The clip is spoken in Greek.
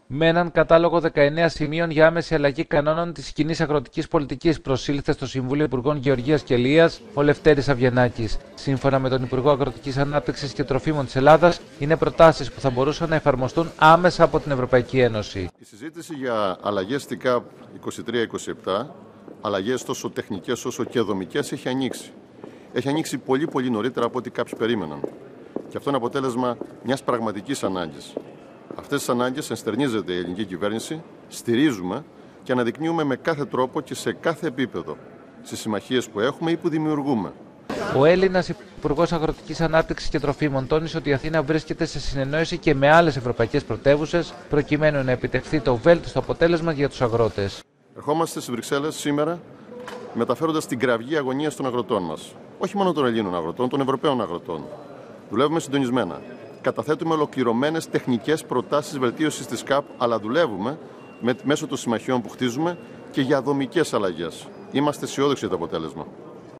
Με έναν κατάλογο 19 σημείων για άμεση αλλαγή κανόνων της κοινής αγροτικής πολιτικής προσήλθε στο Συμβούλιο Υπουργών Γεωργίας και Αλίας ο Λευτέρης Αβγενάκης. Σύμφωνα με τον Υπουργό Αγροτικής Ανάπτυξης και Τροφίμων της Ελλάδας, είναι προτάσεις που θα μπορούσαν να εφαρμοστούν άμεσα από την Ευρωπαϊκή Ένωση. Η συζήτηση για αλλαγές στην ΚΑΠ 23-27, αλλαγές τόσο τεχνικές όσο και δομικές, έχει ανοίξει. Έχει ανοίξει πολύ νωρίτερα από ό,τι κάποιοι περίμεναν. Και αυτό είναι αποτέλεσμα μιας πραγματικής ανάγκης. Αυτές τις ανάγκες ενστερνίζεται η ελληνική κυβέρνηση, στηρίζουμε και αναδεικνύουμε με κάθε τρόπο και σε κάθε επίπεδο στις συμμαχίες που έχουμε ή που δημιουργούμε. Ο Έλληνας Υπουργός Αγροτικής Ανάπτυξης και Τροφίμων τόνισε ότι η Αθήνα βρίσκεται σε συνεννόηση και με άλλες ευρωπαϊκές πρωτεύουσες, προκειμένου να επιτευχθεί το βέλτιστο αποτέλεσμα για τους αγρότες. Ερχόμαστε στις Βρυξέλλες σήμερα μεταφέροντας την κραυγή αγωνίας των αγροτών μας. Όχι μόνο των Ελλήνων αγροτών, των Ευρωπαίων αγροτών. Δουλεύουμε συντονισμένα. Καταθέτουμε ολοκληρωμένες τεχνικές προτάσεις βελτίωσης της ΚΑΠ, αλλά δουλεύουμε μέσω των συμμαχιών που χτίζουμε και για δομικές αλλαγές. Είμαστε αισιόδοξοι για το αποτέλεσμα.